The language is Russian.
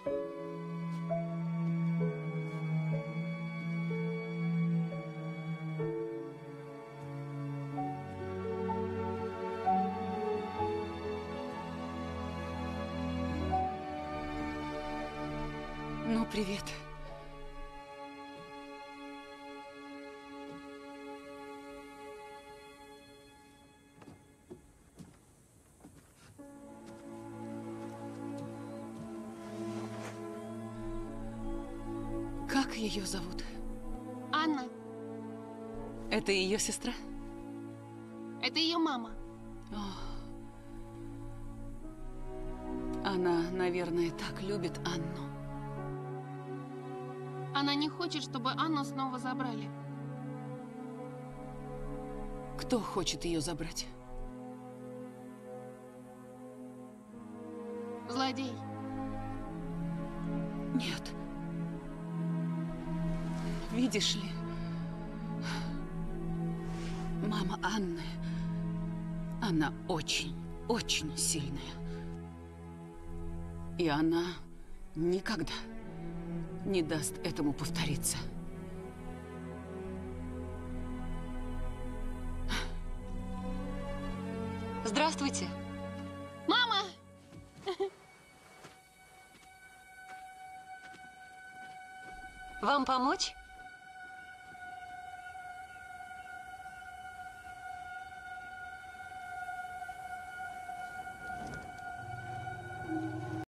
Ну, привет. Как ее зовут? Анна. Это ее сестра? Это ее мама. Она, наверное, так любит Анну. Она не хочет, чтобы Анну снова забрали. Кто хочет ее забрать? Злодей. Нет. Видишь ли, мама Анны, она очень, очень сильная. И она никогда не даст этому повториться. Здравствуйте. Мама! Вам помочь?